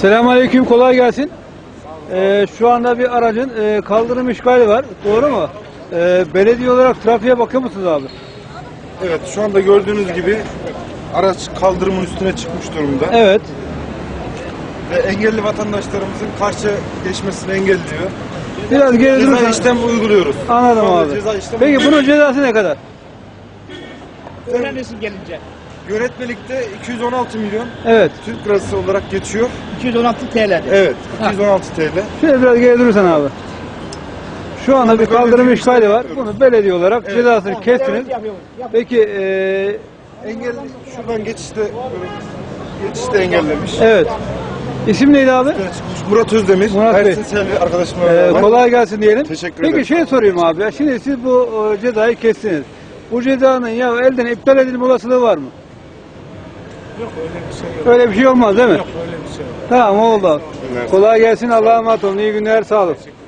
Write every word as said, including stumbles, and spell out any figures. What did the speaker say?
Selamünaleyküm, kolay gelsin. Ee, şu anda bir aracın e, kaldırım işgali var, doğru mu? Ee, belediye olarak trafiğe bakıyor musunuz abi? Evet, şu anda gördüğünüz gibi araç kaldırımın üstüne çıkmış durumda. Evet. Ve engelli vatandaşlarımızın karşı geçmesini engelliyor. Biraz geri Ceza durursanız. işlem uyguluyoruz. Anladım Şu anda abi. ceza işlemi Peki bunun uyguluyoruz. cezası ne kadar? Öğrenirsin gelince. Yönetmelikte iki yüz on altı milyon Evet. Türk lirası olarak geçiyor. iki yüz on altı T L'de. Evet, iki yüz on altı T L. Şöyle biraz geri durursan abi. Şu anda bir kaldırım belediye işgali var. işlemi Bunu belediye olarak Evet. cezasını kestiniz. Evet, yapıyoruz. Yap- Peki e, Engelli şuradan geçişte geçişte engellemiş. evet. İsim neydi abi? Üstüne çıkmış. Murat Özdemir. Murat Bey. Ersin Selvi arkadaşımla Ee, beraber. kolay gelsin diyelim. Teşekkür Peki ederim. şey sorayım abi. ya, Şimdi siz bu e, cezayı kestiniz. Bu cezanın ya elden iptal edilme olasılığı var mı? Yok öyle bir şey yok. Öyle bir şey olmaz değil mi? Yok öyle bir şey yok. Tamam oldu. günler. Kolay gelsin. Allah'a emanet olun. İyi günler. Sağ olun.